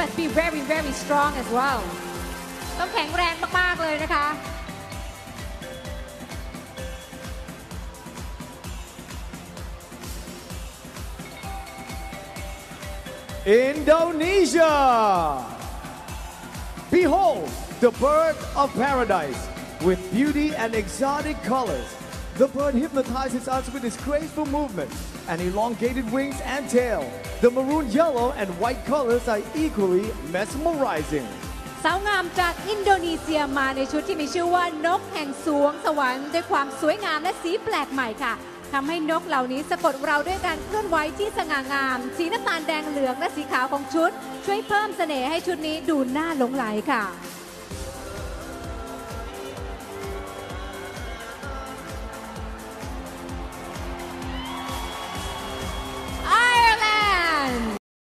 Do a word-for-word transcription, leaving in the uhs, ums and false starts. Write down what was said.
must be very very strong as well ต้องแข็งแรงมากๆเลยนะคะ Indonesia. Behold the bird of paradise with beauty and exotic colors. The bird hypnotizes us with its graceful movements and elongated wings and tail. The maroon yellow and white colors are equally mesmerizing. สาวงามจากอินโดนีเซียมาในชุดที่มีชื่อว่านกแห่งสวงสวรรค์ด้วยความสวยงามและสีแปลกใหม่ค่ะทำให้นกเหล่านี้สะกดเราด้วยการเคลื่อนไหวที่สง่างามสีน้ำตาลแดงเหลืองและสีขาวของชุดช่วยเพิ่มเสน่ห์ให้ชุดนี้ดูน่าหลงใหลค่ะ